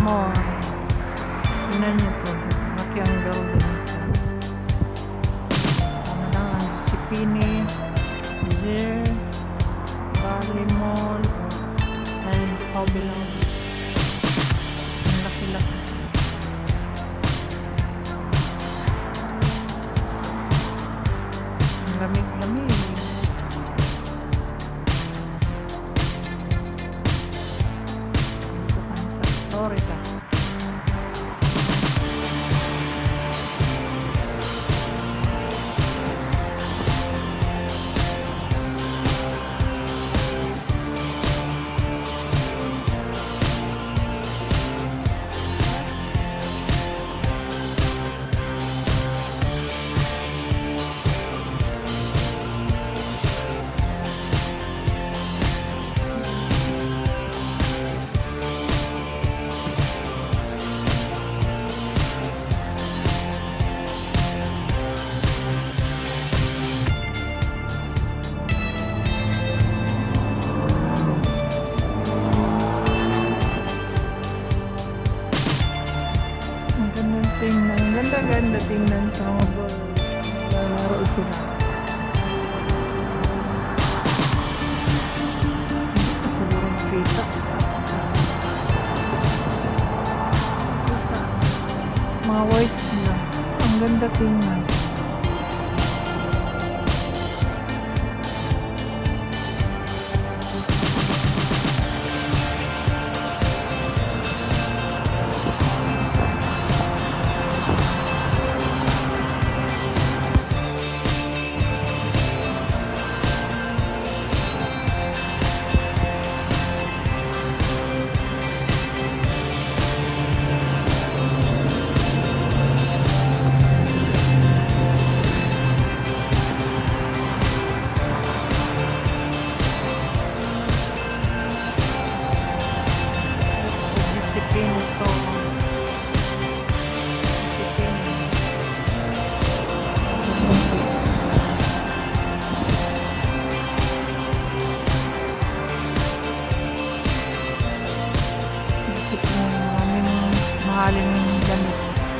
more. Tingnan niyo to. Laki ang buildings. Sana lang ang Chipini, Zir, Bali Mall, and Hobby Lobby. Ang laki-laki. Ang lamig-lamig. Dito kami sa Florida. Tingnan, ganda-ganda tingnan sa mga ball. Laro sila. Siguro makita. Mga whites na. Ang ganda tingnan. Mahaling damit.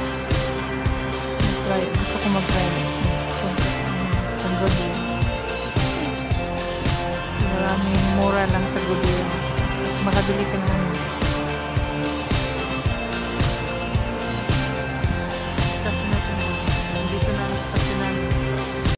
Gusto ko mag-try sa gabi. Maraming mura lang sa gabi. Makabili ka